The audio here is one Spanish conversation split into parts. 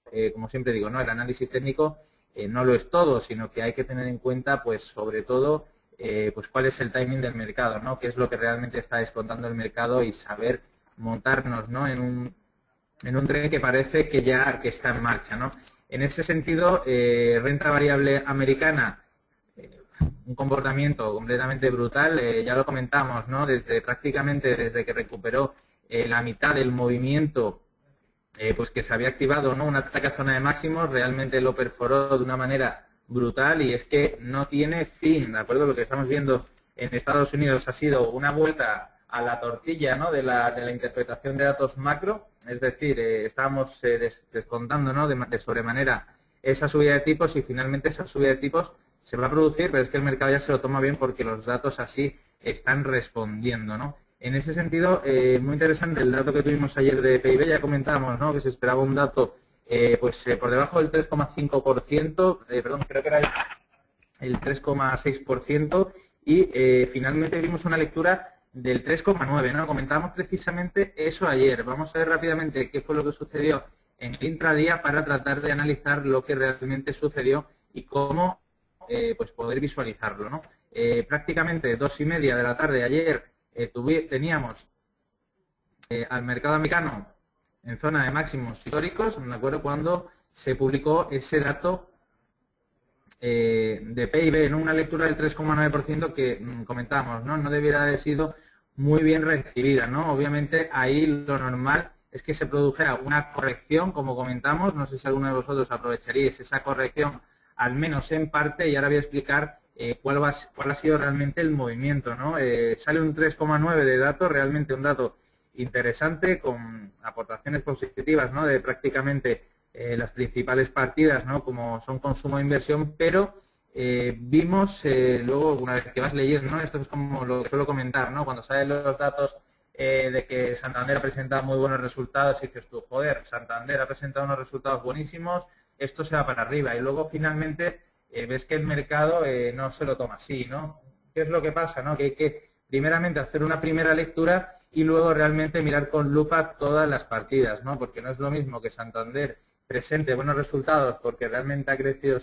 como siempre digo, ¿no? El análisis técnico no lo es todo, sino que hay que tener en cuenta, pues sobre todo, pues cuál es el timing del mercado, ¿no? Qué es lo que realmente está descontando el mercado y saber montarnos, ¿no? en un tren que parece que ya que está en marcha, ¿no? En ese sentido, renta variable americana, un comportamiento completamente brutal, ya lo comentamos, ¿no? Prácticamente desde que recuperó la mitad del movimiento, pues que se había activado, ¿no? Un ataque a zona de máximos, realmente lo perforó de una manera brutal y es que no tiene fin, ¿de acuerdo? Lo que estamos viendo en Estados Unidos ha sido una vuelta a la tortilla, ¿no? de la interpretación de datos macro, es decir, estábamos descontando, ¿no? de sobremanera esa subida de tipos y finalmente esa subida de tipos se va a producir, pero es que el mercado ya se lo toma bien porque los datos así están respondiendo, ¿no? En ese sentido, muy interesante el dato que tuvimos ayer de PIB, ya comentábamos, ¿no? Que se esperaba un dato por debajo del 3,5%, perdón, creo que era el 3,6%, y finalmente vimos una lectura del 3,9%, ¿no? Comentábamos precisamente eso ayer. Vamos a ver rápidamente qué fue lo que sucedió en el intradía para tratar de analizar lo que realmente sucedió y cómo pues poder visualizarlo, ¿no? Prácticamente 2:30 de la tarde ayer teníamos al mercado americano en zona de máximos históricos, me acuerdo cuando se publicó ese dato de PIB, ¿no? Una lectura del 3,9% que comentábamos, ¿no? No debiera haber sido muy bien recibida, ¿no? Obviamente ahí lo normal es que se produjera una corrección, como comentamos, no sé si alguno de vosotros aprovecharíais esa corrección, al menos en parte, y ahora voy a explicar cuál ha sido realmente el movimiento, ¿no? Sale un 3,9 de dato, realmente un dato interesante, con aportaciones positivas, ¿no? De prácticamente las principales partidas, ¿no? Como son consumo e inversión, pero vimos luego, una vez que vas leyendo, ¿no? Esto es como lo que suelo comentar, ¿no? Cuando salen los datos de que Santander ha presentado muy buenos resultados y dices tú, joder, Santander ha presentado unos resultados buenísimos, esto se va para arriba. Y luego finalmente ves que el mercado no se lo toma así, ¿no? ¿Qué es lo que pasa, no? Que hay que primeramente hacer una primera lectura y luego realmente mirar con lupa todas las partidas, ¿no? Porque no es lo mismo que Santander presente buenos resultados porque realmente ha crecido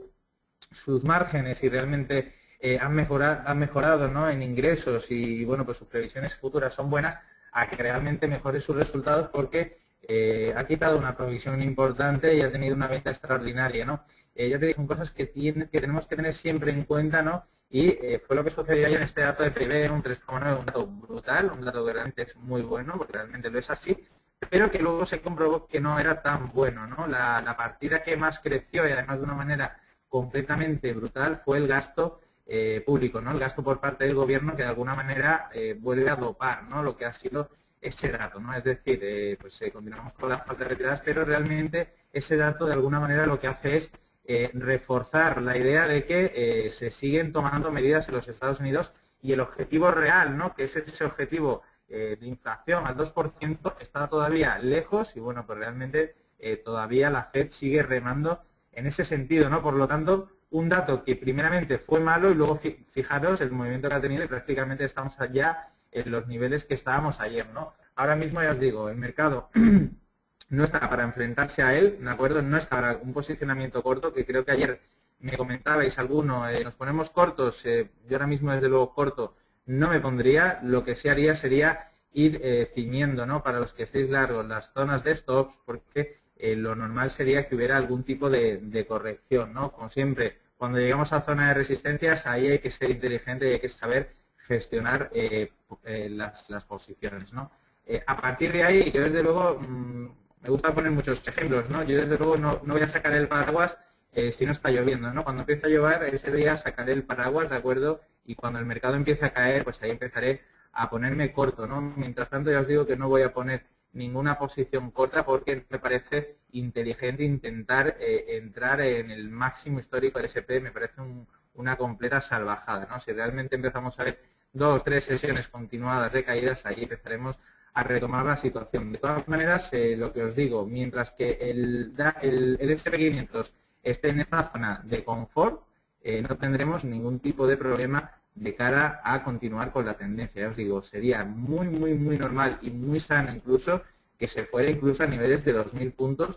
sus márgenes y realmente han mejorado, ¿no? En ingresos y bueno, pues sus previsiones futuras son buenas, a que realmente mejore sus resultados porque ha quitado una provisión importante y ha tenido una venta extraordinaria, ¿no? Ya te digo, son cosas que tenemos que tener siempre en cuenta, ¿no? Y fue lo que sucedió ayer en este dato de PIB, un 3,9, un dato brutal, un dato que realmente es muy bueno, porque realmente lo es así, pero que luego se comprobó que no era tan bueno, ¿no? La partida que más creció y además de una manera completamente brutal fue el gasto público, ¿no? El gasto por parte del gobierno que de alguna manera vuelve a dopar, ¿no? Lo que ha sido ese dato, ¿no? Es decir, continuamos con las faltas retiradas, pero realmente ese dato de alguna manera lo que hace es reforzar la idea de que se siguen tomando medidas en los Estados Unidos y el objetivo real, ¿no? Que es ese objetivo de inflación al 2%, está todavía lejos y bueno, pues realmente todavía la FED sigue remando en ese sentido, ¿no? Por lo tanto, un dato que primeramente fue malo y luego fijaros el movimiento que ha tenido y prácticamente estamos ya en los niveles que estábamos ayer, ¿no? Ahora mismo ya os digo, el mercado no está para enfrentarse a él, ¿de acuerdo? No está para un posicionamiento corto, que creo que ayer me comentabais alguno, nos ponemos cortos, yo ahora mismo desde luego corto no me pondría, lo que sí haría sería ir ciñendo, ¿no? Para los que estéis largos, las zonas de stops, porque lo normal sería que hubiera algún tipo de corrección, ¿no? Como siempre, cuando llegamos a zona de resistencias, ahí hay que ser inteligente y hay que saber gestionar las posiciones, ¿no? A partir de ahí, yo desde luego, me gusta poner muchos ejemplos, ¿no? Yo desde luego no voy a sacar el paraguas si no está lloviendo, ¿no? Cuando empieza a llover, ese día sacaré el paraguas, ¿de acuerdo? Y cuando el mercado empiece a caer, pues ahí empezaré a ponerme corto, ¿no? Mientras tanto, ya os digo que no voy a poner ninguna posición corta porque me parece inteligente intentar entrar en el máximo histórico del S&P, me parece una completa salvajada, ¿no? Si realmente empezamos a ver 2 o 3 sesiones continuadas de caídas, ahí empezaremos a retomar la situación. De todas maneras, lo que os digo, mientras que el S&P 500 esté en esta zona de confort, no tendremos ningún tipo de problema de cara a continuar con la tendencia. Ya os digo, sería muy normal y muy sano incluso que se fuera incluso a niveles de 2.000 puntos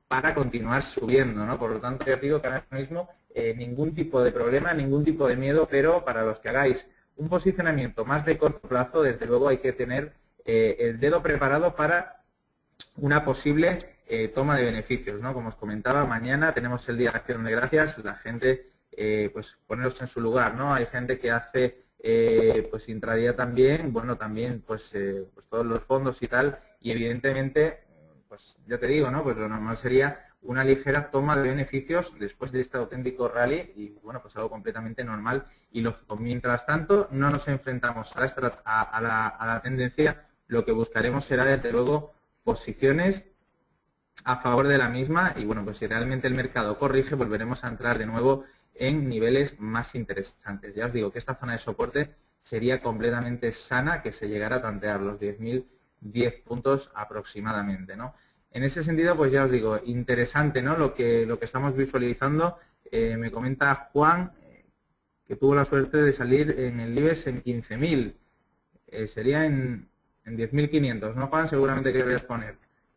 para continuar subiendo, ¿no? Por lo tanto, ya os digo que ahora mismo ningún tipo de problema, ningún tipo de miedo, pero para los que hagáis un posicionamiento más de corto plazo, desde luego hay que tener el dedo preparado para una posible toma de beneficios, ¿no? Como os comentaba, mañana tenemos el Día de Acción de Gracias, la gente, pues poneros en su lugar, ¿no? Hay gente que hace pues intradía también, bueno, también pues todos los fondos y tal, y evidentemente, pues ya te digo, ¿no? Pues lo normal sería una ligera toma de beneficios después de este auténtico rally y, bueno, pues algo completamente normal. Y mientras tanto, no nos enfrentamos a la tendencia, lo que buscaremos será, desde luego, posiciones a favor de la misma y, bueno, pues si realmente el mercado corrige, volveremos a entrar de nuevo en niveles más interesantes. Ya os digo que esta zona de soporte sería completamente sana que se llegara a tantear los 10.010 puntos aproximadamente, ¿no? En ese sentido, pues ya os digo, interesante, ¿no? Lo que estamos visualizando. Me comenta Juan que tuvo la suerte de salir en el IBEX en 15.000. Sería en 10.500, ¿no, Juan? Seguramente querrías poner.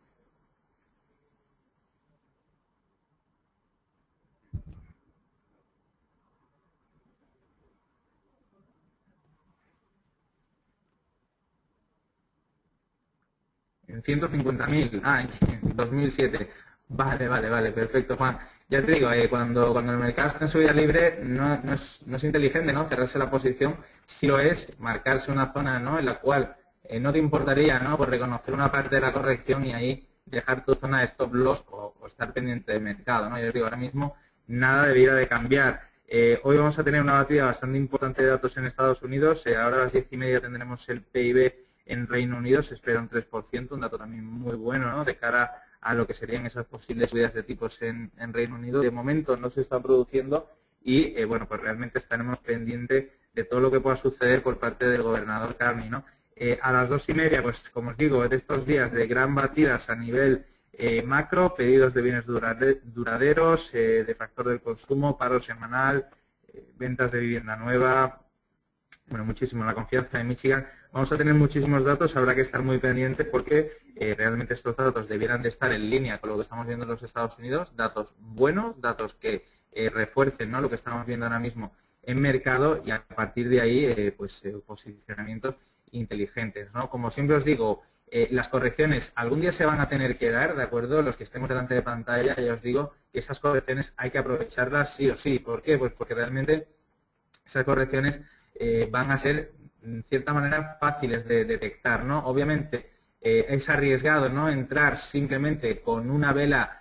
En 150.000. En 2007. Vale, perfecto, Juan. Ya te digo, cuando el mercado está en subida libre, no es inteligente, ¿no? Cerrarse la posición. Si lo es, marcarse una zona, ¿no? En la cual no te importaría, ¿no? Por reconocer una parte de la corrección y ahí dejar tu zona de stop loss o estar pendiente del mercado, ¿no? Yo os digo, ahora mismo nada debiera de cambiar. Hoy vamos a tener una batida bastante importante de datos en Estados Unidos. Ahora a las 10:30 tendremos el PIB en Reino Unido, se espera un 3%, un dato también muy bueno, ¿no? De cara a lo que serían esas posibles subidas de tipos en Reino Unido. De momento no se está produciendo y, bueno, pues realmente estaremos pendientes de todo lo que pueda suceder por parte del gobernador Carney, ¿no? A las 2:30, pues como os digo, de estos días de gran batidas a nivel macro, pedidos de bienes duraderos, de factor del consumo, paro semanal, ventas de vivienda nueva, bueno, muchísimo, la confianza de Michigan. Vamos a tener muchísimos datos, habrá que estar muy pendiente porque realmente estos datos debieran de estar en línea con lo que estamos viendo en los Estados Unidos, datos buenos, datos que refuercen, ¿no? Lo que estamos viendo ahora mismo en mercado y a partir de ahí posicionamientos inteligentes, ¿no? Como siempre os digo, las correcciones algún día se van a tener que dar, ¿de acuerdo? Los que estemos delante de pantalla, ya os digo que esas correcciones hay que aprovecharlas sí o sí. ¿Por qué? Pues porque realmente esas correcciones van a ser, en cierta manera, fáciles de detectar, ¿no? Obviamente es arriesgado, ¿no? Entrar simplemente con una vela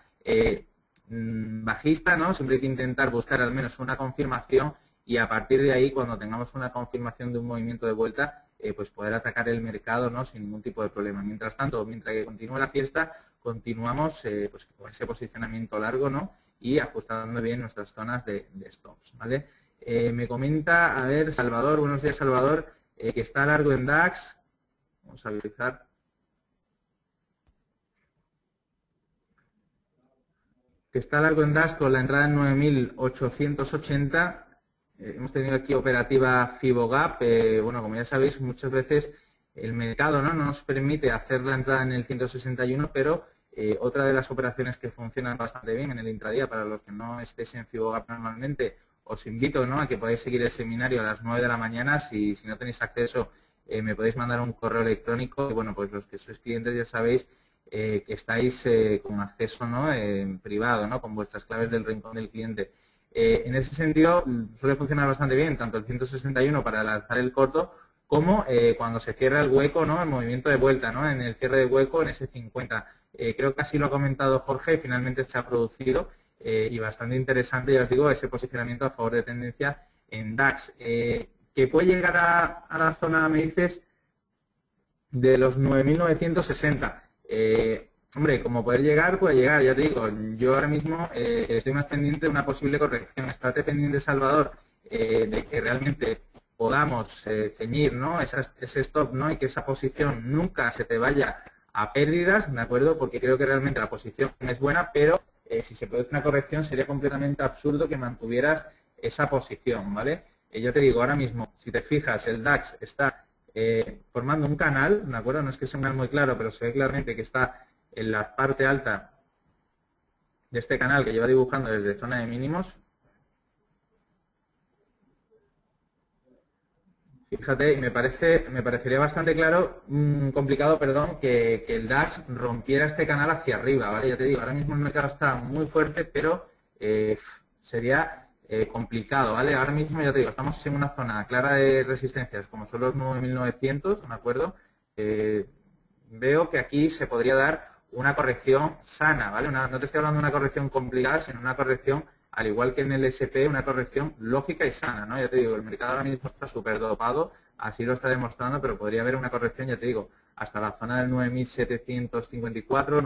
bajista, ¿no? Siempre hay que intentar buscar al menos una confirmación y a partir de ahí, cuando tengamos una confirmación de un movimiento de vuelta, pues poder atacar el mercado, ¿no? Sin ningún tipo de problema. Mientras tanto, mientras que continúe la fiesta, continuamos pues con ese posicionamiento largo, ¿no? Y ajustando bien nuestras zonas de stops, ¿vale? Me comenta, a ver, Salvador, buenos días, Salvador, que está largo en DAX. Vamos a visualizar. Que está largo en DAX con la entrada en 9.880. Hemos tenido aquí operativa FIBOGAP. Bueno, como ya sabéis, muchas veces el mercado no nos permite hacer la entrada en el 161, pero otra de las operaciones que funcionan bastante bien en el intradía, para los que no estéis en FIBOGAP normalmente, os invito, ¿no?, a que podáis seguir el seminario a las 9 de la mañana. Si no tenéis acceso, me podéis mandar un correo electrónico. Y bueno, pues los que sois clientes ya sabéis que estáis con acceso, ¿no?, en privado, ¿no?, con vuestras claves del rincón del cliente. En ese sentido, suele funcionar bastante bien, tanto el 161 para lanzar el corto, como cuando se cierra el hueco, ¿no?, el movimiento de vuelta, ¿no?, en el cierre de hueco en ese 50. Creo que así lo ha comentado Jorge, finalmente se ha producido. Y bastante interesante, ya os digo, ese posicionamiento a favor de tendencia en DAX. Que puede llegar a la zona, me dices, de los 9.960. Hombre, como poder llegar, puede llegar, ya te digo. Yo ahora mismo estoy más pendiente de una posible corrección. Estate pendiente, Salvador, de que realmente podamos ceñir, ¿no?, ese stop, ¿no?, y que esa posición nunca se te vaya a pérdidas, ¿de acuerdo? Porque creo que realmente la posición es buena, pero si se produce una corrección sería completamente absurdo que mantuvieras esa posición, ¿vale? Yo te digo, ahora mismo, si te fijas, el DAX está formando un canal, ¿de acuerdo? No es que sea un canal muy claro, pero se ve claramente que está en la parte alta de este canal que lleva dibujando desde zona de mínimos. Fíjate, me parecería bastante complicado, perdón, que el DAX rompiera este canal hacia arriba, ¿vale? Ya te digo, ahora mismo el mercado está muy fuerte, pero sería complicado, ¿vale? Ahora mismo, ya te digo, estamos en una zona clara de resistencias, como son los 9.900, ¿de acuerdo? Veo que aquí se podría dar una corrección sana, ¿vale? No te estoy hablando de una corrección complicada, sino una corrección, al igual que en el SP, una corrección lógica y sana, ¿no? Ya te digo, el mercado ahora mismo está súper dopado, así lo está demostrando, pero podría haber una corrección, ya te digo, hasta la zona del 9.754,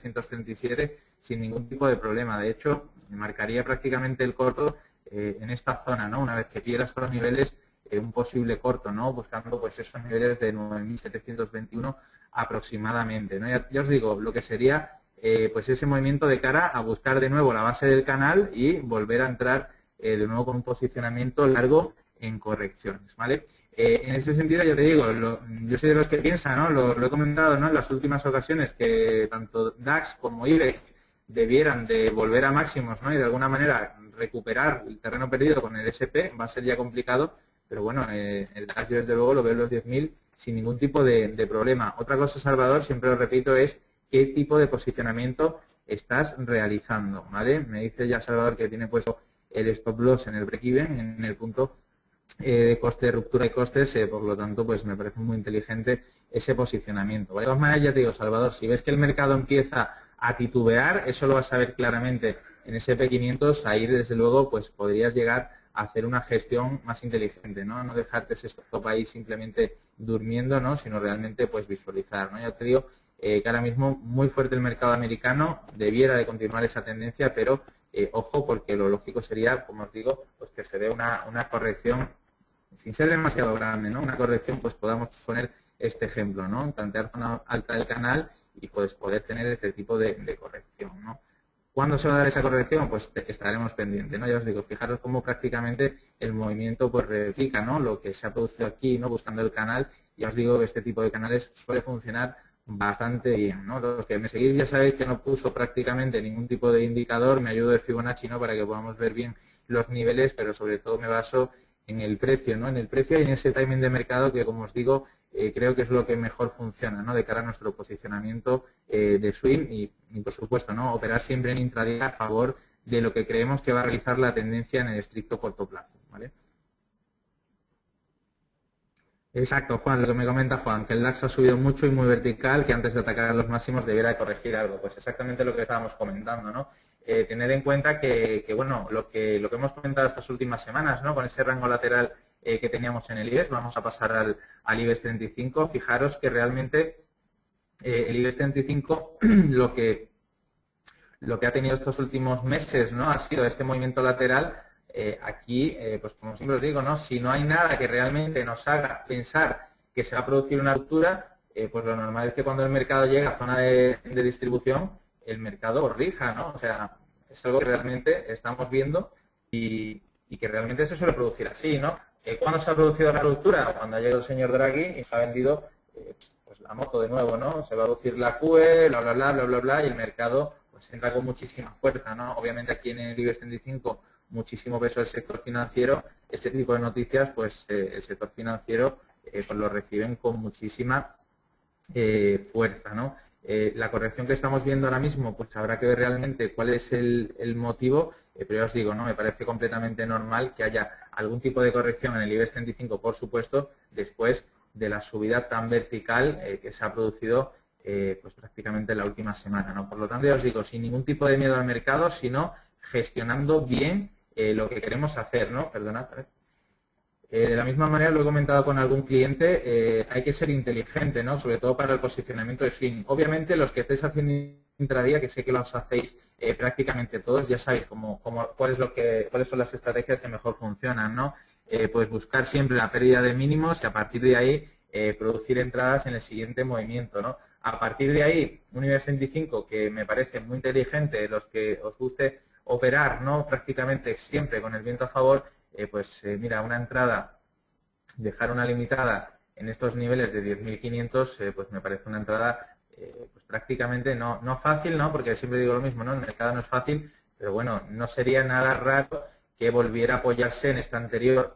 9.637, sin ningún tipo de problema. De hecho, marcaría prácticamente el corto en esta zona, ¿no? Una vez que pierda estos niveles, un posible corto, ¿no? Buscando pues esos niveles de 9.721 aproximadamente, ¿no? Ya os digo, lo que sería pues ese movimiento de cara a buscar de nuevo la base del canal y volver a entrar de nuevo con un posicionamiento largo en correcciones, ¿vale? En ese sentido, ya te digo, yo soy de los que piensan, ¿no? Lo he comentado, ¿no? En las últimas ocasiones, que tanto DAX como IBEX debieran de volver a máximos, ¿no? Y de alguna manera recuperar el terreno perdido con el SP. Va a ser ya complicado, pero bueno, el DAX yo desde luego lo veo en los 10.000 sin ningún tipo de problema. Otra cosa, Salvador, siempre lo repito, es qué tipo de posicionamiento estás realizando, ¿vale? Me dice ya Salvador que tiene puesto el stop loss en el break-even, en el punto de coste, ruptura y costes, por lo tanto, pues me parece muy inteligente ese posicionamiento, ¿vale? De todas maneras, ya te digo, Salvador, si ves que el mercado empieza a titubear, eso lo vas a ver claramente en ese SP500, ahí desde luego pues podrías llegar a hacer una gestión más inteligente, ¿no? No dejarte ese stop ahí simplemente durmiendo, ¿no? Sino realmente pues visualizar, ¿no? Ya te digo que ahora mismo muy fuerte el mercado americano, debiera de continuar esa tendencia, pero ojo, porque lo lógico sería, como os digo, pues que se dé una corrección sin ser demasiado grande, ¿no? Una corrección, pues podamos poner este ejemplo, ¿no? Tantear zona alta del canal y pues poder tener este tipo de corrección, ¿no? ¿Cuándo se va a dar esa corrección? Pues estaremos pendientes, ¿no? Ya os digo, fijaros cómo prácticamente el movimiento pues replica, ¿no? Lo que se ha producido aquí, ¿no? Buscando el canal. Ya os digo que este tipo de canales suele funcionar bastante bien, ¿no? Los que me seguís ya sabéis que no puso prácticamente ningún tipo de indicador, me ayudo de Fibonacci, ¿no? Para que podamos ver bien los niveles, pero sobre todo me baso en el precio, ¿no? En el precio y en ese timing de mercado que, como os digo, creo que es lo que mejor funciona, ¿no? De cara a nuestro posicionamiento de swing y, por supuesto, ¿no? Operar siempre en intradía a favor de lo que creemos que va a realizar la tendencia en el estricto corto plazo, ¿vale? Exacto, Juan, lo que me comenta Juan, que el DAX ha subido mucho y muy vertical, que antes de atacar los máximos debiera de corregir algo. Pues exactamente lo que estábamos comentando, ¿no? Tener en cuenta bueno, lo que hemos comentado estas últimas semanas, ¿no? Con ese rango lateral que teníamos en el IBEX, vamos a pasar al IBEX 35. Fijaros que realmente el IBEX 35 lo que ha tenido estos últimos meses, ¿no? Ha sido este movimiento lateral. Aquí, pues como siempre os digo, ¿no? Si no hay nada que realmente nos haga pensar que se va a producir una ruptura, pues lo normal es que cuando el mercado llega a zona de distribución, el mercado corrija, ¿no? O sea, es algo que realmente estamos viendo y que realmente se suele producir así, ¿no? ¿Cuándo se ha producido la ruptura? Cuando ha llegado el señor Draghi y se ha vendido pues la moto de nuevo, ¿no? Se va a reducir la QE, bla, bla, bla, bla, bla, bla, y el mercado pues entra con muchísima fuerza, ¿no? Obviamente aquí en el IBEX 35 muchísimo peso del sector financiero, este tipo de noticias, pues el sector financiero pues lo reciben con muchísima fuerza, ¿no? La corrección que estamos viendo ahora mismo, pues habrá que ver realmente cuál es el motivo, pero ya os digo, ¿no? Me parece completamente normal que haya algún tipo de corrección en el IBEX 35, por supuesto, después de la subida tan vertical que se ha producido pues prácticamente la última semana, ¿no? Por lo tanto, ya os digo, sin ningún tipo de miedo al mercado, sino gestionando bien lo que queremos hacer, ¿no? Perdonad. De la misma manera, lo he comentado con algún cliente, hay que ser inteligente, ¿no? Sobre todo para el posicionamiento de swing. Obviamente, los que estáis haciendo intradía, que sé que los hacéis prácticamente todos, ya sabéis cuáles son las estrategias que mejor funcionan, ¿no? Pues buscar siempre la pérdida de mínimos y a partir de ahí producir entradas en el siguiente movimiento, ¿no? A partir de ahí, un IBEX 35 que me parece muy inteligente, los que os guste operar, ¿no? Prácticamente siempre con el viento a favor, mira, una entrada, dejar una limitada en estos niveles de 10.500, pues me parece una entrada pues prácticamente no fácil, ¿no? Porque siempre digo lo mismo, ¿no? El mercado no es fácil, pero bueno, no sería nada raro que volviera a apoyarse en esta anterior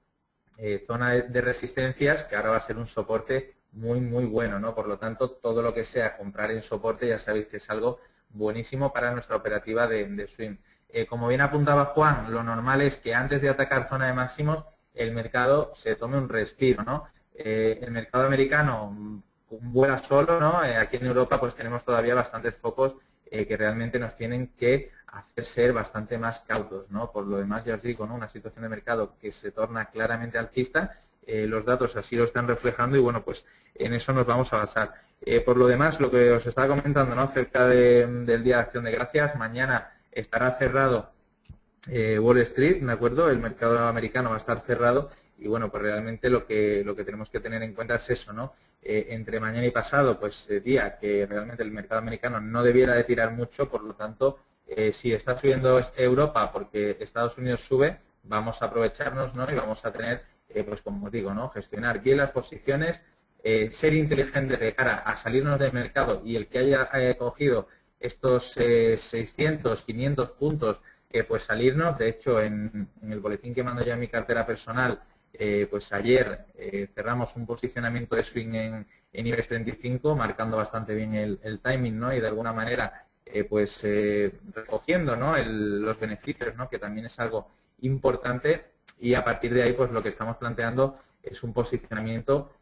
zona de resistencias, que ahora va a ser un soporte muy bueno, ¿no? Por lo tanto, todo lo que sea comprar en soporte ya sabéis que es algo buenísimo para nuestra operativa de swing. Como bien apuntaba Juan, lo normal es que antes de atacar zona de máximos, el mercado se tome un respiro, ¿no? El mercado americano vuela solo, ¿no? Aquí en Europa pues tenemos todavía bastantes focos que realmente nos tienen que hacer ser bastante más cautos, ¿no? Por lo demás, ya os digo, ¿no? Una situación de mercado que se torna claramente alcista, los datos así lo están reflejando y bueno, pues en eso nos vamos a basar. Por lo demás, lo que os estaba comentando, ¿no? Acerca del Día de Acción de Gracias, mañana estará cerrado Wall Street, ¿de acuerdo? El mercado americano va a estar cerrado y bueno, pues realmente lo que tenemos que tener en cuenta es eso, ¿no? Entre mañana y pasado, pues día que realmente el mercado americano no debiera de tirar mucho, por lo tanto, si está subiendo Europa porque Estados Unidos sube, vamos a aprovecharnos, ¿no? Y vamos a tener, pues como os digo, ¿no? Gestionar bien las posiciones, ser inteligentes de cara a salirnos del mercado y el que haya cogido estos 600, 500 puntos, pues salirnos. De hecho, en el boletín que mando ya en mi cartera personal, pues ayer cerramos un posicionamiento de swing en IBEX 35, marcando bastante bien el timing, ¿no? Y de alguna manera, pues recogiendo, ¿no? Los beneficios, ¿no? Que también es algo importante. Y a partir de ahí, pues lo que estamos planteando es un posicionamiento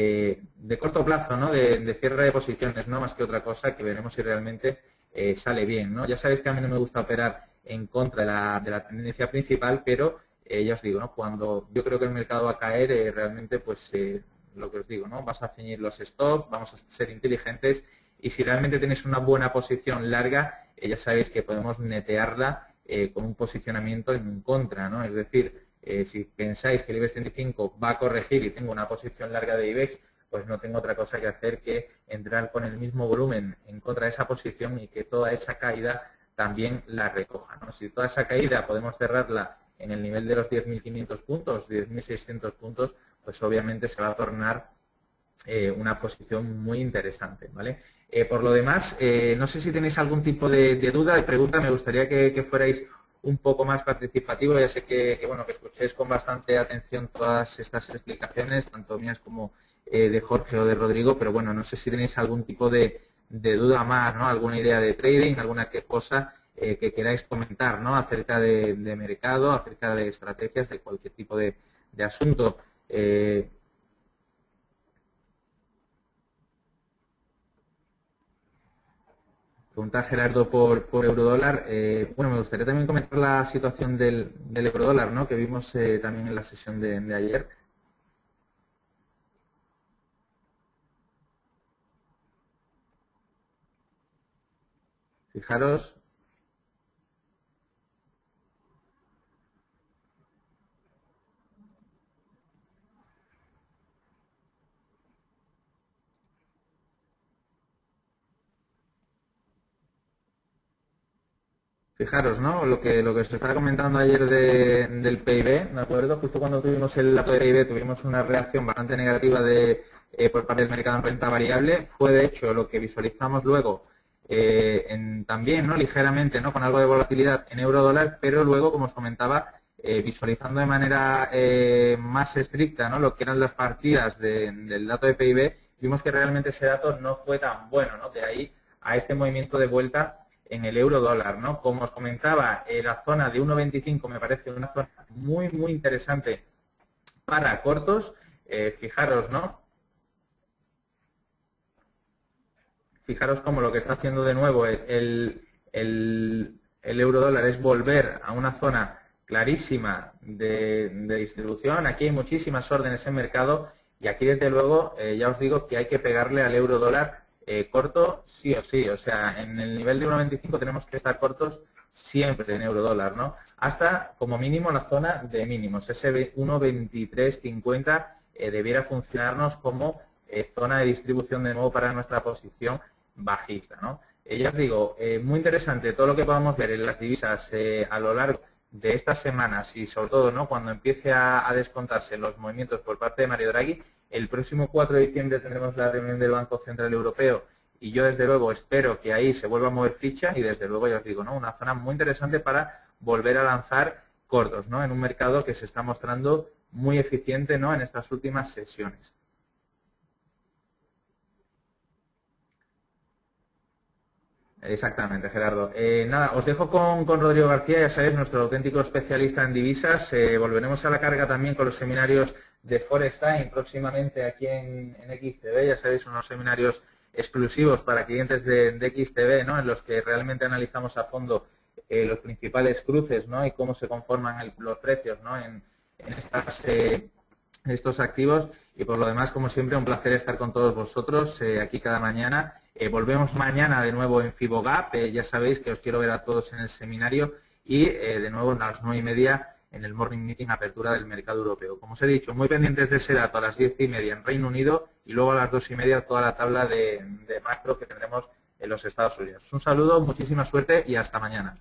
de corto plazo, ¿no? De cierre de posiciones, no más que otra cosa, que veremos si realmente sale bien, ¿no? Ya sabéis que a mí no me gusta operar en contra de la tendencia principal, pero ya os digo, ¿no? Cuando yo creo que el mercado va a caer, realmente, pues lo que os digo, ¿no? Vas a ceñir los stops, vamos a ser inteligentes y si realmente tenéis una buena posición larga, ya sabéis que podemos netearla con un posicionamiento en contra, ¿no? Es decir, si pensáis que el IBEX 35 va a corregir y tengo una posición larga de IBEX, pues no tengo otra cosa que hacer que entrar con el mismo volumen en contra de esa posición y que toda esa caída también la recoja, ¿no? Si toda esa caída podemos cerrarla en el nivel de los 10.500 puntos, 10.600 puntos, pues obviamente se va a tornar una posición muy interesante, ¿vale? Por lo demás, no sé si tenéis algún tipo de duda, de pregunta, me gustaría que fuerais un poco más participativo. Ya sé bueno, que escuchéis con bastante atención todas estas explicaciones, tanto mías como de Jorge o de Rodrigo, pero bueno, no sé si tenéis algún tipo de duda más, ¿no? Alguna idea de trading, alguna cosa que queráis comentar, ¿no? Acerca de mercado, acerca de estrategias, de cualquier tipo de asunto. Pregunta Gerardo por eurodólar. Bueno, me gustaría también comentar la situación del eurodólar, ¿no? Que vimos también en la sesión de ayer. Fijaros. Fijaros, ¿no? Lo que os estaba comentando ayer del PIB, ¿de acuerdo? Justo cuando tuvimos el dato de PIB tuvimos una reacción bastante negativa por parte del mercado en renta variable. Fue, de hecho, lo que visualizamos luego también, ¿no? Ligeramente, ¿no? Con algo de volatilidad en euro-dólar, pero luego, como os comentaba, visualizando de manera más estricta, ¿no? Lo que eran las partidas del dato de PIB, vimos que realmente ese dato no fue tan bueno, ¿no? De ahí a este movimiento de vuelta en el euro-dólar, ¿no? Como os comentaba, la zona de 1,25 me parece una zona muy interesante para cortos. Fijaros, ¿no? Fijaros cómo lo que está haciendo de nuevo el euro-dólar es volver a una zona clarísima de distribución. Aquí hay muchísimas órdenes en mercado y aquí, desde luego, ya os digo que hay que pegarle al euro-dólar corto sí o sí. O sea, en el nivel de 1,25 tenemos que estar cortos siempre en euro-dólar, ¿no? Hasta, como mínimo, la zona de mínimos. Ese 1,2350 debiera funcionarnos como zona de distribución de nuevo para nuestra posición bajista, ¿no? Ya os digo, muy interesante todo lo que podamos ver en las divisas a lo largo de estas semanas y sobre todo, ¿no? Cuando empiece a descontarse los movimientos por parte de Mario Draghi. El próximo 4 de diciembre tendremos la reunión del Banco Central Europeo y yo desde luego espero que ahí se vuelva a mover ficha y desde luego ya os digo, ¿no? Una zona muy interesante para volver a lanzar cortos, ¿no? En un mercado que se está mostrando muy eficiente, ¿no? En estas últimas sesiones. Exactamente, Gerardo. Nada, os dejo con Rodrigo García, ya sabéis, nuestro auténtico especialista en divisas. Volveremos a la carga también con los seminarios de Forex Time próximamente aquí en XTB. Ya sabéis, unos seminarios exclusivos para clientes de XTB, ¿no? En los que realmente analizamos a fondo los principales cruces, ¿no? Y cómo se conforman los precios, ¿no? En estos activos. Y por lo demás, como siempre, un placer estar con todos vosotros aquí cada mañana. Volvemos mañana de nuevo en FiboGap. Ya sabéis que os quiero ver a todos en el seminario y de nuevo a las 9:30 en el Morning Meeting Apertura del Mercado Europeo. Como os he dicho, muy pendientes de ese dato a las 10:30 en Reino Unido y luego a las 2:30 toda la tabla de macro que tendremos en los Estados Unidos. Un saludo, muchísima suerte y hasta mañana.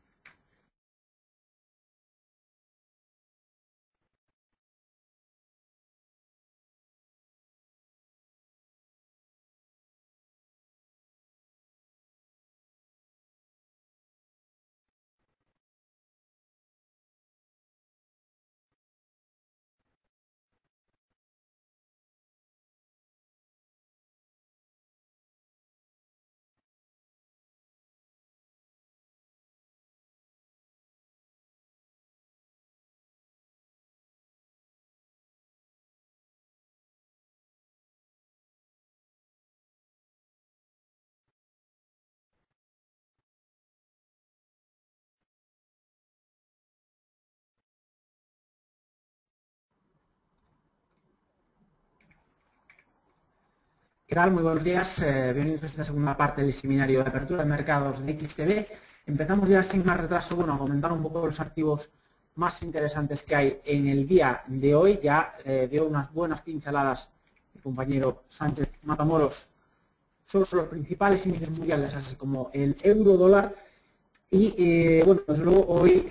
¿Qué tal? Muy buenos días. Bienvenidos a esta segunda parte del seminario de apertura de mercados de XTB. Empezamos ya sin más retraso, bueno, a comentar un poco los activos más interesantes que hay en el día de hoy. Ya dio unas buenas pinceladas el compañero Sánchez Matamoros sobre los principales índices mundiales, así como el euro dólar. Y bueno, desde luego hoy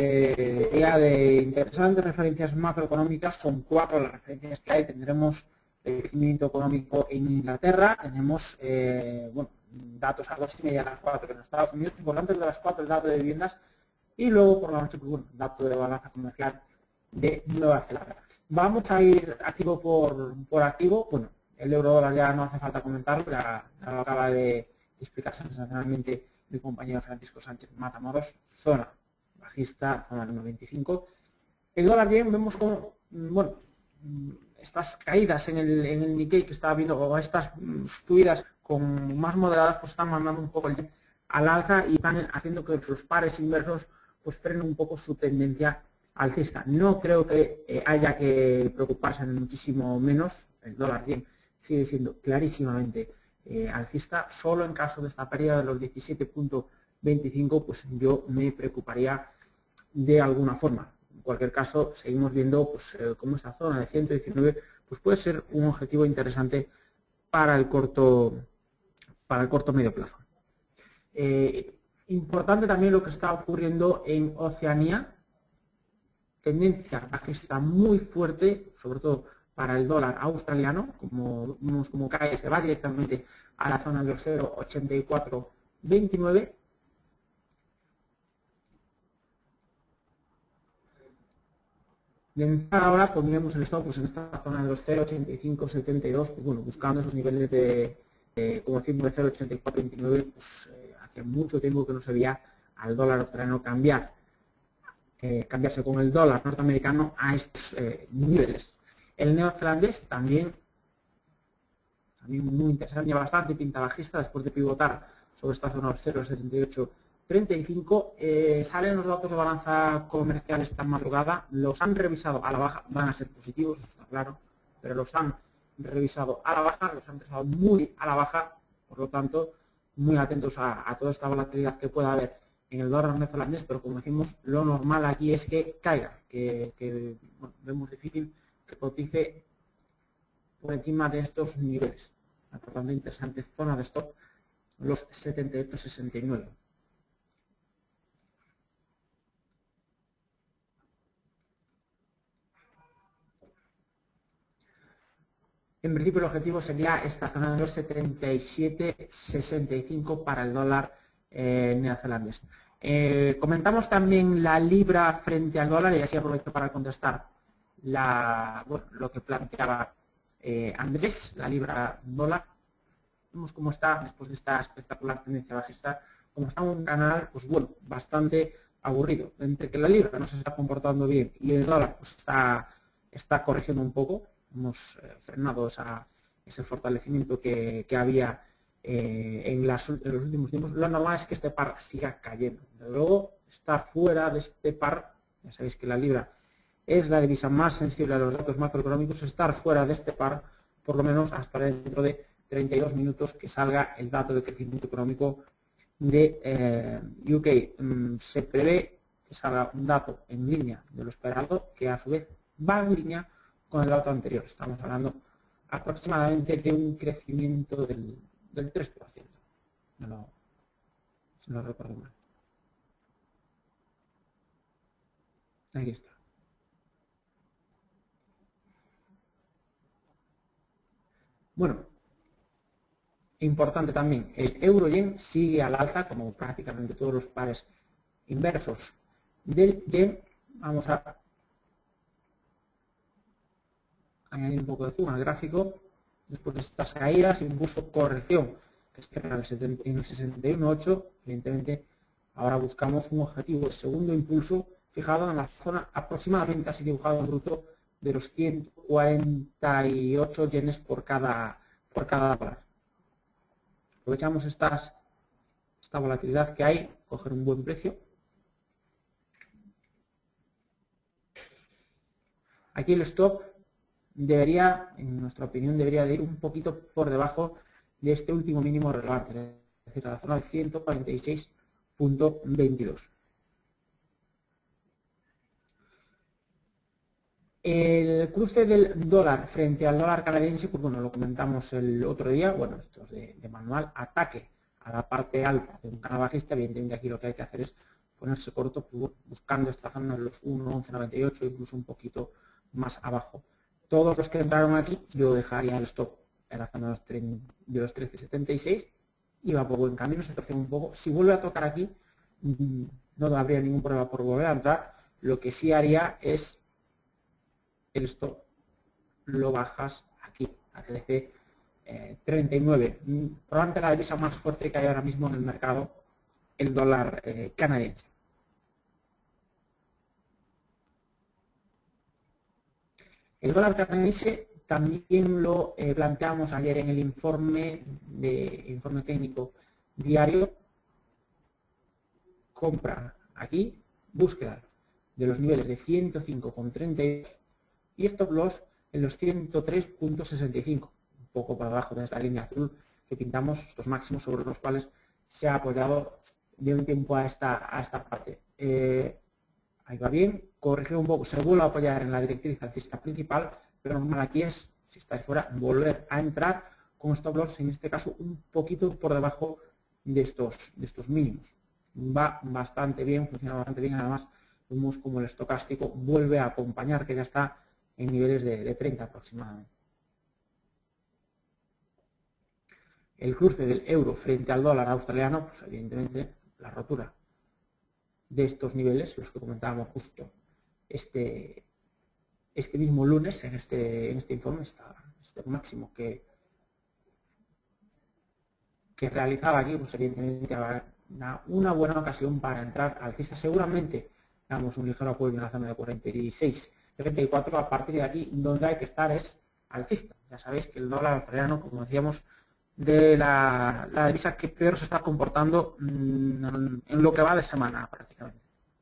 día de interesantes referencias macroeconómicas, son 4 las referencias que hay. Tendremos el crecimiento económico en Inglaterra, tenemos bueno, datos a 2:30 a las 4 en Estados Unidos, por antes de las 4 el dato de viviendas y luego por la noche, pues bueno, dato de balanza comercial de Nueva Zelanda. Vamos a ir activo por activo. Bueno, el euro dólar ya no hace falta comentarlo, ya lo acaba de explicar sensacionalmente mi compañero Francisco Sánchez Matamoros. Zona bajista, zona número 25. El dólar yen vemos como, bueno, estas caídas en el Nikkei que estaba viendo, o estas subidas con más moderadas, pues están mandando un poco el yen al alza y están haciendo que los pares inversos pues frenen un poco su tendencia alcista. No creo que haya que preocuparse muchísimo menos. El dólar yen sigue siendo clarísimamente alcista. Solo en caso de esta pérdida de los 17.25, pues yo me preocuparía de alguna forma. En cualquier caso, seguimos viendo pues, cómo esta zona de 119 pues puede ser un objetivo interesante para el corto medio plazo. Importante también lo que está ocurriendo en Oceanía, tendencia bajista muy fuerte, sobre todo para el dólar australiano, como vemos como cae, se va directamente a la zona de los 0,8429. De entrada ahora pondremos el stop pues, en esta zona de los 0,8572, pues, bueno, buscando esos niveles como decimos, de 0,8429, pues hace mucho tiempo que no se veía al dólar australiano cambiarse con el dólar norteamericano a estos niveles. El neozelandés también muy interesante, bastante pinta bajista después de pivotar sobre esta zona 0,7835. Salen los datos de balanza comercial esta madrugada, los han revisado a la baja, van a ser positivos, eso está claro, pero los han revisado a la baja, los han revisado muy a la baja, por lo tanto, muy atentos a toda esta volatilidad que pueda haber en el dólar neozelandés, pero como decimos, lo normal aquí es que caiga, que bueno, vemos difícil que cotice por encima de estos niveles. Por tanto, interesante zona de stop, los 78,69. En principio el objetivo sería esta zona de los 77,65 para el dólar neozelandés. Comentamos también la libra frente al dólar y así aprovecho para contestar lo que planteaba Andrés, la libra dólar. Vemos cómo está después de esta espectacular tendencia bajista, como está un canal, pues bueno, bastante aburrido. Entre que la libra no se está comportando bien y el dólar pues está corrigiendo un poco, hemos frenado ese fortalecimiento que había en los últimos tiempos. Lo normal es que este par siga cayendo. Desde luego, está fuera de este par, ya sabéis que la libra es la divisa más sensible a los datos macroeconómicos, estar fuera de este par, por lo menos hasta dentro de 32 minutos que salga el dato de crecimiento económico de UK. Se prevé que salga un dato en línea de lo esperado, que a su vez va en línea con el dato anterior. Estamos hablando aproximadamente de un crecimiento del 3%. Si no recuerdo mal. Aquí está. Bueno, importante también, el euro-yen sigue al alza, como prácticamente todos los pares inversos del yen. Vamos a añadir un poco de zoom al gráfico. Después de estas caídas, incluso corrección, que está en el 61.8, evidentemente ahora buscamos un objetivo de segundo impulso fijado en la zona aproximadamente así dibujado en bruto de los 148 yenes por cada dólar. Aprovechamos esta volatilidad que hay, coger un buen precio. Aquí el stop debería, en nuestra opinión, debería de ir un poquito por debajo de este último mínimo relevante, es decir, a la zona de 146.22. El cruce del dólar frente al dólar canadiense, pues bueno, lo comentamos el otro día, bueno, esto es de manual, ataque a la parte alta de un canal bajista. Evidentemente aquí lo que hay que hacer es ponerse corto, pues, buscando esta zona de los 1.1198, incluso un poquito más abajo. Todos los que entraron aquí, yo dejaría el stop en la zona de los 13.76 y va por buen camino, se torce un poco. Si vuelve a tocar aquí, no habría ningún problema por volver a entrar. Lo que sí haría es el stop lo bajas aquí, a 13.39. Probablemente la divisa más fuerte que hay ahora mismo en el mercado, el dólar canadiense. El dólar canadiense también lo planteamos ayer en el informe técnico diario. Compra aquí, búsqueda de los niveles de 105,32 y stop loss en los 103.65, un poco para abajo de esta línea azul que pintamos, estos máximos sobre los cuales se ha apoyado de un tiempo a esta parte. Ahí va bien, corrige un poco, se vuelve a apoyar en la directriz alcista principal, pero normal aquí es, si estáis fuera, volver a entrar con stop loss, en este caso un poquito por debajo de estos mínimos. Va bastante bien, funciona bastante bien, además vemos como el estocástico vuelve a acompañar, que ya está en niveles de 30 aproximadamente. El cruce del euro frente al dólar australiano, pues evidentemente la rotura de estos niveles, los que comentábamos justo este mismo lunes en este informe, este máximo que realizaba aquí, pues evidentemente una buena ocasión para entrar alcista. Seguramente damos un ligero apoyo en la zona de 46.34. A partir de aquí, donde hay que estar es alcista. Ya sabéis que el dólar australiano, como decíamos, de la divisa que peor se está comportando en lo que va de semana prácticamente.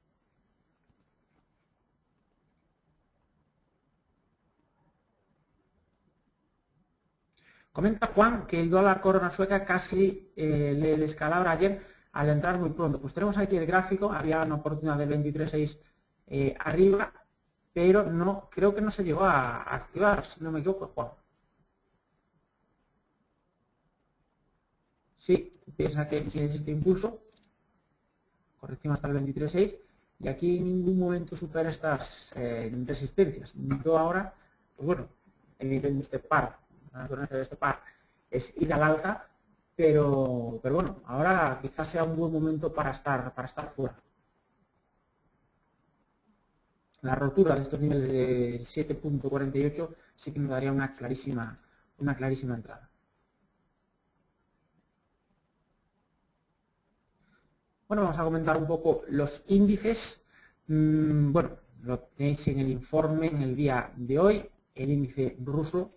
Comenta Juan que el dólar corona sueca casi le descalabra ayer al entrar muy pronto. Pues tenemos aquí el gráfico, había una oportunidad del 23.6 arriba, pero no, creo que no se llegó a activar, si no me equivoco, Juan. Sí, piensa que si existe impulso, corrección hasta el 23.6, y aquí en ningún momento supera estas resistencias. Yo ahora, pues bueno, evidentemente este par La naturaleza de este par es ir al alza, pero bueno, ahora quizás sea un buen momento para estar fuera. La rotura de estos niveles de 7.48 sí que nos daría una clarísima entrada. Bueno, vamos a comentar un poco los índices. Bueno, lo tenéis en el informe en el día de hoy. El índice ruso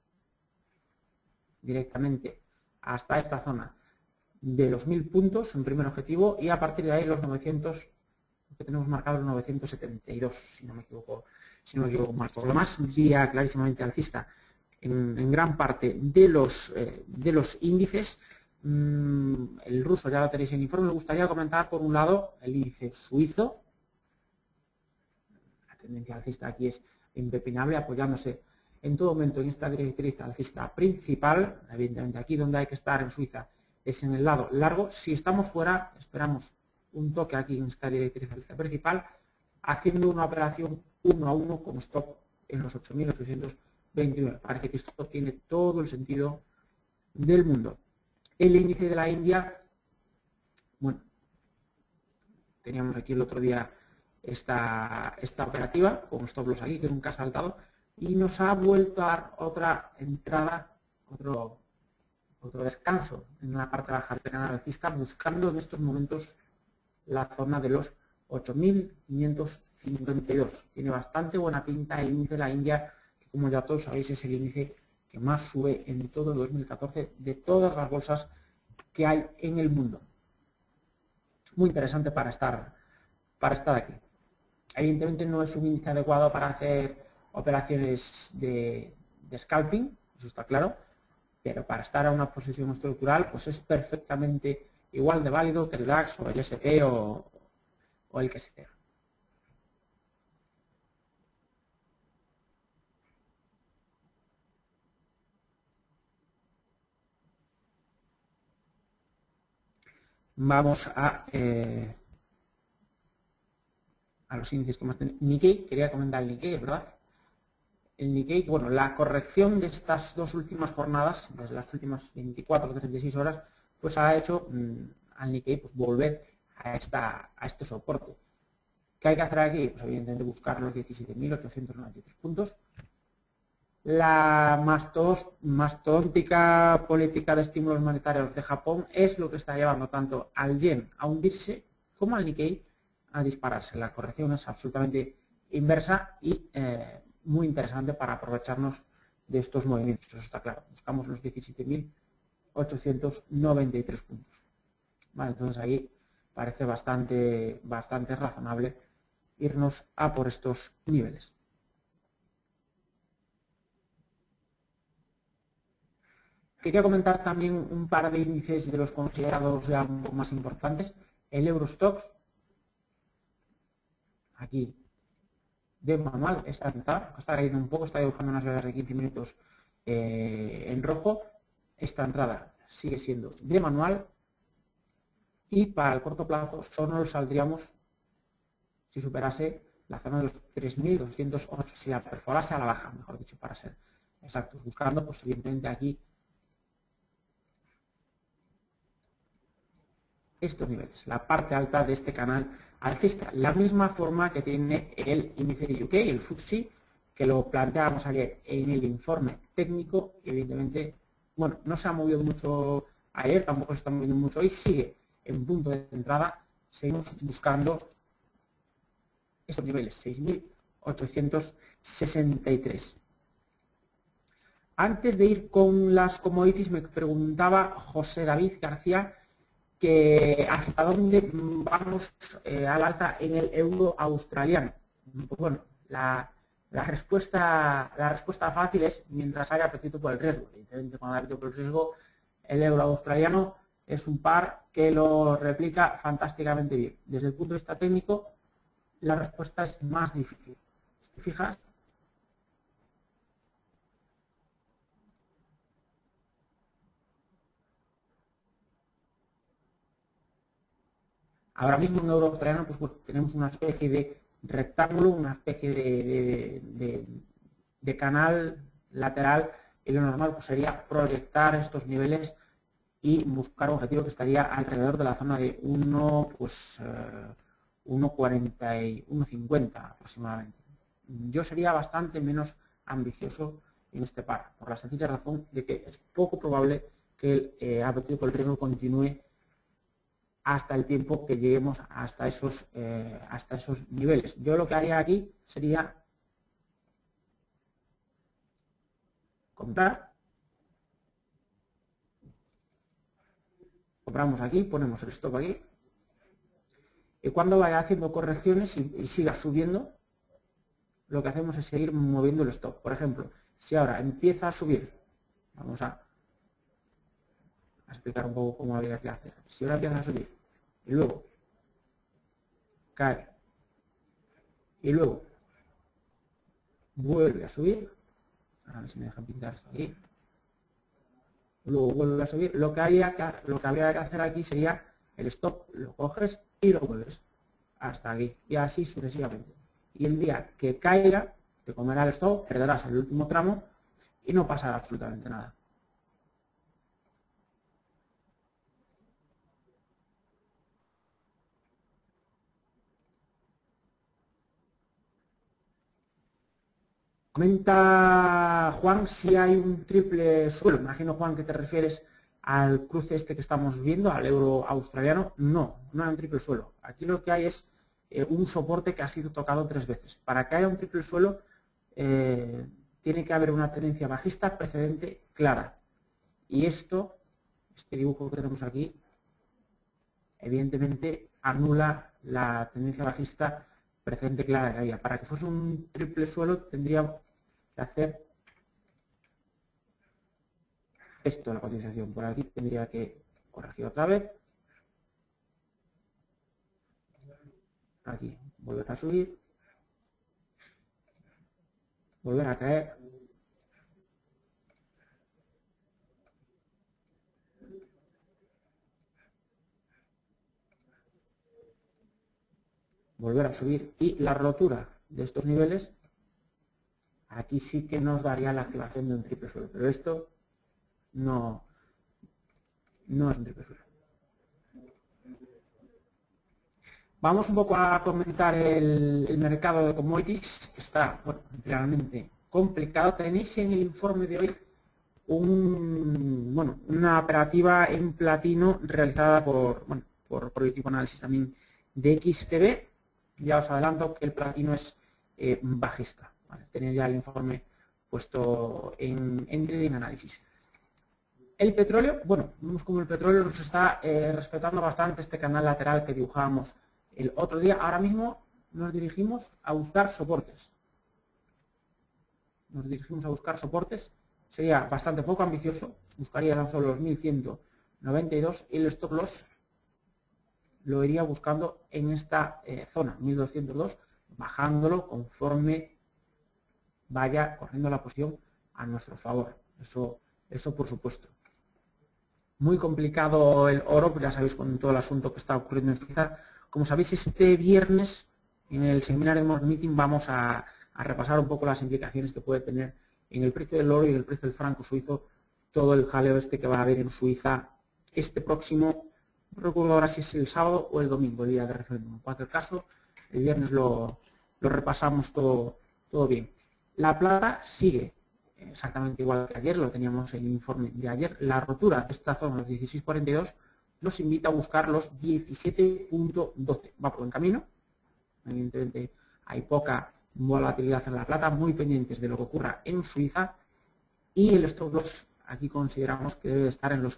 directamente hasta esta zona de los 1000 puntos en primer objetivo y a partir de ahí los 900 que tenemos marcados los 972, si no me equivoco más. Por lo más, vía clarísimamente alcista en gran parte de los índices. El ruso ya lo tenéis en el informe. Me gustaría comentar por un lado el índice suizo. La tendencia alcista aquí es impepinable, apoyándose en todo momento en esta directriz alcista principal. Evidentemente aquí donde hay que estar en Suiza es en el lado largo. Si estamos fuera, esperamos un toque aquí en esta directriz alcista principal, haciendo una operación 1 a 1 con stop en los 8.829. Parece que esto tiene todo el sentido del mundo. El índice de la India, bueno, teníamos aquí el otro día esta operativa con stop loss aquí que nunca ha saltado y nos ha vuelto a dar otra entrada, otro descanso en la parte baja del canal alcista, buscando en estos momentos la zona de los 8.552. Tiene bastante buena pinta el índice de la India, que como ya todos sabéis es el índice que más sube en todo el 2014 de todas las bolsas que hay en el mundo. Muy interesante para estar aquí. Evidentemente no es un índice adecuado para hacer operaciones de scalping, eso está claro, pero para estar a una posición estructural pues es perfectamente igual de válido que el DAX o el S&P o el que sea. Vamos a los índices que más tenemos. Nikkei, quería comentar el Nikkei, ¿verdad? El Nikkei, bueno, la corrección de estas dos últimas jornadas, desde las últimas 24 o 36 horas, pues ha hecho al Nikkei pues, volver a este soporte. ¿Qué hay que hacer aquí? Pues evidentemente buscar los 17.893 puntos. La mastodóntica política de estímulos monetarios de Japón es lo que está llevando tanto al yen a hundirse como al Nikkei a dispararse. La corrección es absolutamente inversa y muy interesante para aprovecharnos de estos movimientos. Eso está claro. Buscamos los 17.893 puntos. Vale, entonces ahí parece bastante razonable irnos a por estos niveles. Quería comentar también un par de índices de los considerados ya un poco más importantes. El Eurostoxx, aquí de manual, está cayendo un poco, está dibujando unas velas de 15 minutos en rojo. Esta entrada sigue siendo de manual y para el corto plazo solo saldríamos si superase la zona de los 3.208, si la perforase a la baja, mejor dicho, para ser exactos, buscando pues evidentemente aquí estos niveles, la parte alta de este canal alcista, la misma forma que tiene el índice de UK, el FTSE, que lo planteábamos ayer en el informe técnico, y evidentemente, bueno, no se ha movido mucho ayer, tampoco se está moviendo mucho hoy, sigue en punto de entrada, seguimos buscando estos niveles, 6.863. Antes de ir con las commodities, me preguntaba José David García que hasta dónde vamos al alza en el euro australiano. Pues bueno, la respuesta fácil es mientras haya apetito por el riesgo. Evidentemente, cuando hay apetito por el riesgo, el euro australiano es un par que lo replica fantásticamente bien. Desde el punto de vista técnico, la respuesta es más difícil. Si te fijas, ahora mismo en euro australiano pues tenemos una especie de rectángulo, una especie de canal lateral y lo normal pues, sería proyectar estos niveles y buscar un objetivo que estaría alrededor de la zona de 1,40 y 1,50 aproximadamente. Yo sería bastante menos ambicioso en este par, por la sencilla razón de que es poco probable que el apetito por el riesgo continúe hasta el tiempo que lleguemos hasta esos niveles. Yo lo que haría aquí sería comprar. Compramos aquí, ponemos el stop aquí. Y cuando vaya haciendo correcciones y siga subiendo, lo que hacemos es seguir moviendo el stop. Por ejemplo, si ahora empieza a subir, vamos a explicar un poco cómo habría que hacer. Si ahora empieza a subir y luego cae y luego vuelve a subir, a ver si me dejan pintar esto aquí, luego vuelve a subir, lo que habría que hacer aquí sería el stop, lo coges y lo vuelves hasta aquí y así sucesivamente. Y el día que caiga, te comerá el stop, perderás el último tramo y no pasará absolutamente nada. Comenta Juan si hay un triple suelo. Imagino, Juan, que te refieres al cruce este que estamos viendo, al euro australiano. No hay un triple suelo. Aquí lo que hay es un soporte que ha sido tocado 3 veces. Para que haya un triple suelo tiene que haber una tendencia bajista precedente clara. Y este dibujo que tenemos aquí, evidentemente anula la tendencia bajista precedente clara que había. Para que fuese un triple suelo tendría que hacer esto, la cotización. Por aquí tendría que corregir otra vez. Aquí, volver a subir. Volver a caer. Volver a subir. Y la rotura de estos niveles, aquí sí que nos daría la activación de un triple suelo. Pero esto no es un triple suelo. Vamos un poco a comentar el mercado de commodities, que está realmente complicado. Tenéis en el informe de hoy una operativa en platino realizada por el equipo de análisis también de XTB. Ya os adelanto que el platino es bajista. ¿Vale? Tenéis ya el informe puesto en trading análisis. El petróleo, vemos como el petróleo nos está respetando bastante este canal lateral que dibujábamos el otro día. Ahora mismo nos dirigimos a buscar soportes. Sería bastante poco ambicioso. Buscaría tan solo los 1192 y el stop loss lo iría buscando en esta zona, 1202, bajándolo conforme vaya corriendo la posición a nuestro favor. Eso por supuesto. Muy complicado el oro, ya sabéis con todo el asunto que está ocurriendo en Suiza. Como sabéis, este viernes en el seminario de Morning Meeting vamos a repasar un poco las implicaciones que puede tener en el precio del oro y en el precio del franco suizo todo el jaleo que va a haber en Suiza este próximo, no recuerdo ahora si es el sábado o el domingo, el día de referéndum. En cualquier caso, el viernes lo repasamos todo bien. La plata sigue exactamente igual que ayer, lo teníamos en el informe de ayer. La rotura de esta zona, los 16.42, nos invita a buscar los 17.12. Va por buen camino. Evidentemente hay poca volatilidad en la plata, muy pendientes de lo que ocurra en Suiza. Y el stop loss aquí consideramos que debe estar en los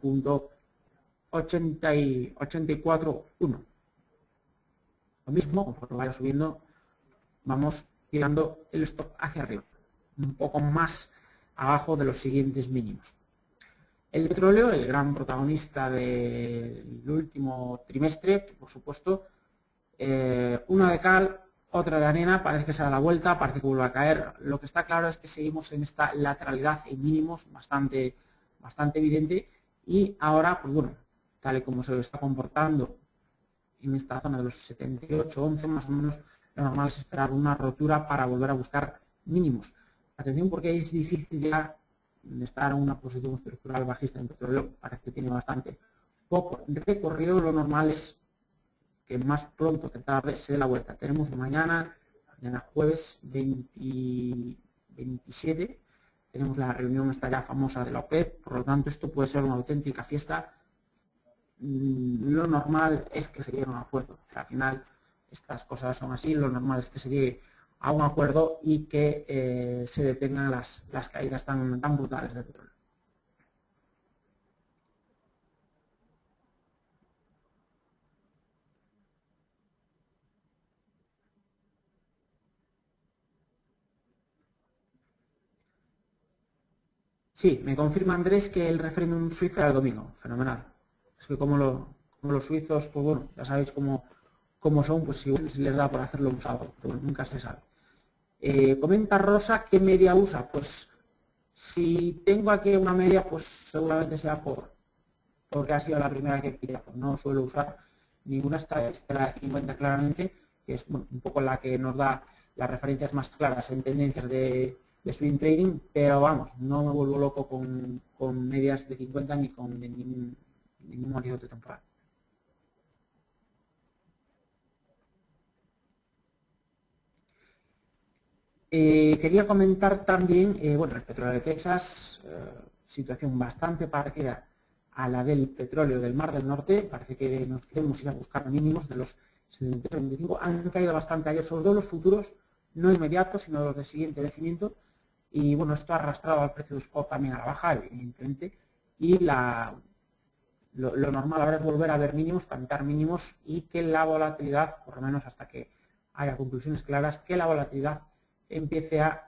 15.84.1. Lo mismo, conforme vaya subiendo, vamos tirando el stop hacia arriba, un poco más abajo de los siguientes mínimos. El petróleo, el gran protagonista del último trimestre, por supuesto, una de cal, otra de arena, parece que se da la vuelta, parece que vuelve a caer. Lo que está claro es que seguimos en esta lateralidad en mínimos bastante evidente y ahora, tal y como se lo está comportando en esta zona de los 78.11 más o menos, lo normal es esperar una rotura para volver a buscar mínimos. Atención porque es difícil ya estar en una posición estructural bajista en petróleo, parece que tiene bastante poco recorrido. Lo normal es que más pronto que tarde se dé la vuelta. Tenemos mañana jueves 27, tenemos la reunión esta ya famosa de la OPEP, por lo tanto esto puede ser una auténtica fiesta. Lo normal es que se llegue a un acuerdo. O sea, al final estas cosas son así, lo normal es que se llegue a un acuerdo y que se detengan las caídas tan brutales del petróleo. Sí, me confirma Andrés que el referéndum suizo era el domingo. Fenomenal. Es que como los suizos, pues bueno, ya sabéis cómo son, pues igual si les da por hacerlo un sábado, pero nunca se sabe. Comenta Rosa, ¿qué media usa? Pues si tengo aquí una media, pues seguramente sea porque ha sido la primera que pilla. Pues no suelo usar ninguna, esta la de 50 claramente, que es bueno, un poco la que nos da las referencias más claras en tendencias de swing trading, pero vamos, no me vuelvo loco con medias de 50 ni con ningún horizonte temporal. Quería comentar también, bueno, el petróleo de Texas, situación bastante parecida a la del petróleo del Mar del Norte. Parece que nos queremos ir a buscar mínimos de los 73-25. Han caído bastante ayer, sobre todo los futuros, no inmediatos, sino los de siguiente vencimiento. Y bueno, esto ha arrastrado al precio de spot también a la baja, evidentemente. Y lo normal ahora es volver a ver mínimos, plantar mínimos y que la volatilidad, por lo menos hasta que haya conclusiones claras, que la volatilidad empiece a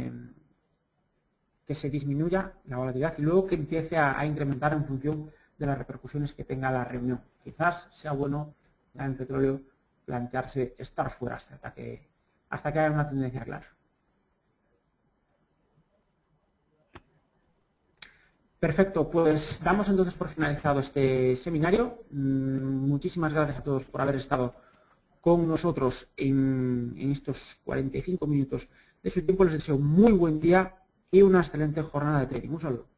que se disminuya la volatilidad y luego que empiece a incrementar en función de las repercusiones que tenga la reunión. Quizás sea bueno ya en petróleo plantearse estar fuera hasta que haya una tendencia clara. Perfecto, pues damos entonces por finalizado este seminario. Muchísimas gracias a todos por haber estado con nosotros en estos 45 minutos de su tiempo. Les deseo muy buen día y una excelente jornada de trading. Un saludo.